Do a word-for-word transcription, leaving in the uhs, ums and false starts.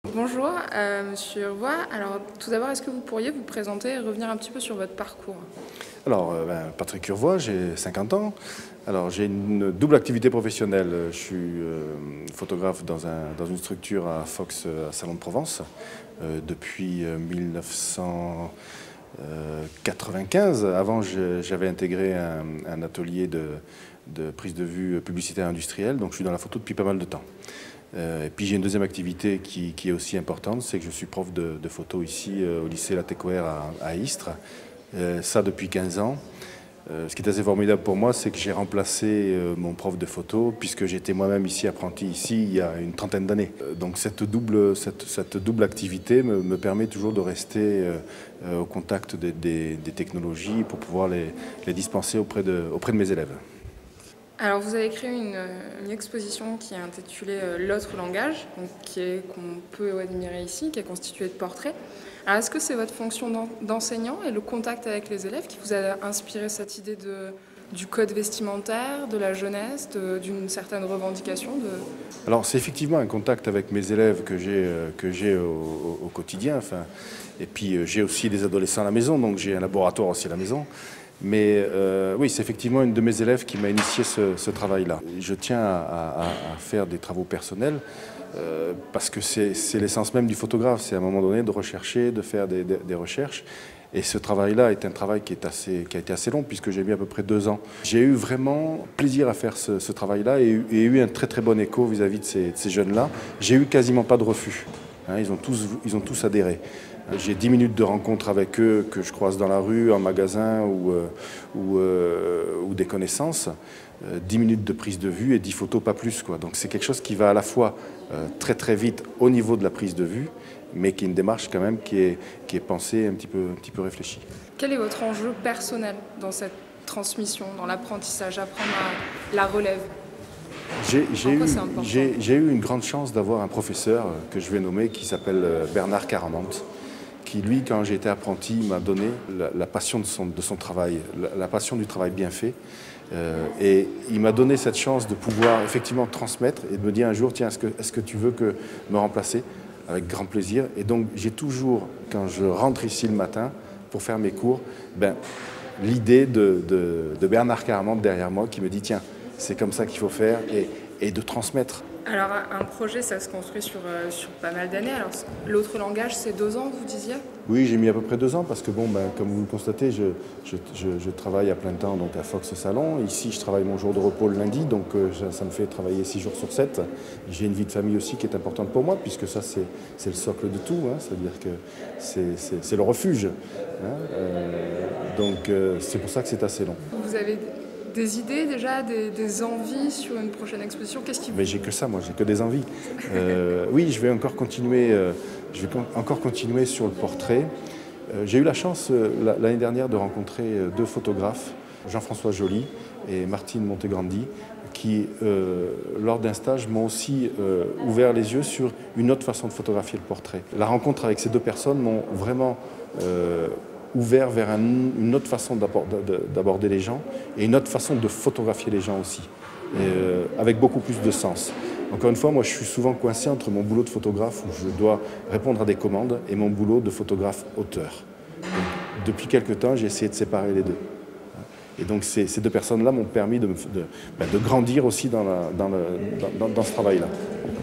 Bonjour, euh, Monsieur Roy. Alors, tout d'abord, est-ce que vous pourriez vous présenter et revenir un petit peu sur votre parcours? Alors, euh, ben, Patrick Urvois, j'ai cinquante ans. Alors, j'ai une double activité professionnelle. Je suis euh, photographe dans, un, dans une structure à Fox, à Salon de Provence, euh, depuis euh, mille neuf cent quatre-vingt-quinze. Avant, j'avais intégré un, un atelier de, de prise de vue publicitaire industrielle, donc je suis dans la photo depuis pas mal de temps. Euh, et puis j'ai une deuxième activité qui, qui est aussi importante, c'est que je suis prof de, de photo ici euh, au lycée Latécoère à, à Istres. Euh, ça depuis quinze ans. Euh, ce qui est assez formidable pour moi, c'est que j'ai remplacé euh, mon prof de photo, puisque j'étais moi-même ici apprenti ici il y a une trentaine d'années. Euh, donc cette double, cette, cette double activité me, me permet toujours de rester euh, euh, au contact des, des, des technologies pour pouvoir les, les dispenser auprès de, auprès de mes élèves. Alors, vous avez créé une, une exposition qui est intitulée euh, L'autre langage, donc, qui est, qu'on peut admirer ici, qui est constituée de portraits. Alors, est-ce que c'est votre fonction d'enseignant et le contact avec les élèves qui vous a inspiré cette idée de, du code vestimentaire, de la jeunesse, d'une certaine revendication de... Alors, c'est effectivement un contact avec mes élèves que j'ai que j'ai au, au, au quotidien. Enfin, et puis, euh, j'ai aussi des adolescents à la maison, donc j'ai un laboratoire aussi à la maison. Mais euh, oui, c'est effectivement une de mes élèves qui m'a initié ce, ce travail-là. Je tiens à, à, à faire des travaux personnels euh, parce que c'est l'essence même du photographe. C'est à un moment donné de rechercher, de faire des, des, des recherches. Et ce travail-là est un travail qui, est assez, qui a été assez long puisque j'ai mis à peu près deux ans. J'ai eu vraiment plaisir à faire ce, ce travail-là et, et eu un très très bon écho vis-à-vis de ces, de ces jeunes-là. J'ai eu quasiment pas de refus. Hein, ils ont tous, ils ont tous adhéré. J'ai dix minutes de rencontre avec eux que je croise dans la rue, en magasin ou, euh, ou, euh, ou des connaissances. Euh, dix minutes de prise de vue et dix photos, pas plus, quoi. Donc c'est quelque chose qui va à la fois euh, très très vite au niveau de la prise de vue, mais qui est une démarche quand même qui est, qui est pensée, un petit peu, un petit peu réfléchie. Quel est votre enjeu personnel dans cette transmission, dans l'apprentissage, apprendre à la relève? J'ai eu, eu une grande chance d'avoir un professeur que je vais nommer qui s'appelle Bernard Caramante, qui lui, quand j'ai été apprenti, m'a donné la, la passion de son, de son travail, la, la passion du travail bien fait. Euh, et il m'a donné cette chance de pouvoir effectivement transmettre et de me dire un jour, tiens, est-ce que, est-ce que tu veux que me remplacer? Avec grand plaisir. Et donc j'ai toujours, quand je rentre ici le matin pour faire mes cours, ben, l'idée de, de, de Bernard Caramante derrière moi qui me dit, tiens, c'est comme ça qu'il faut faire et, et de transmettre. Alors un projet, ça se construit sur, euh, sur pas mal d'années. Alors l'autre langage, c'est deux ans, vous disiez? Oui, j'ai mis à peu près deux ans parce que bon, ben, comme vous le constatez, je, je, je, je travaille à plein temps donc à Fox Salon. Ici, je travaille mon jour de repos le lundi, donc euh, ça, ça me fait travailler six jours sur sept. J'ai une vie de famille aussi qui est importante pour moi puisque ça, c'est le socle de tout. Hein, c'est-à-dire que c'est le refuge. Hein, euh, donc euh, c'est pour ça que c'est assez long. Vous avez des idées déjà, des, des envies sur une prochaine exposition? Qu'est-ce qui vous... Mais j'ai que ça, moi, j'ai que des envies. Euh, oui, je vais encore continuer, euh, je vais con encore continuer sur le portrait. Euh, j'ai eu la chance euh, l'année dernière de rencontrer euh, deux photographes, Jean-François Joly et Martine Montegrandi, qui, euh, lors d'un stage, m'ont aussi euh, ouvert les yeux sur une autre façon de photographier le portrait. La rencontre avec ces deux personnes m'ont vraiment euh, ouvert vers un, une autre façon d'aborder les gens et une autre façon de photographier les gens aussi, et, euh, avec beaucoup plus de sens. Encore une fois, moi je suis souvent coincé entre mon boulot de photographe où je dois répondre à des commandes et mon boulot de photographe auteur. Donc, depuis quelque temps, j'ai essayé de séparer les deux. Et donc ces, ces deux personnes-là m'ont permis de, de, de grandir aussi dans, la, dans, le, dans, dans ce travail-là.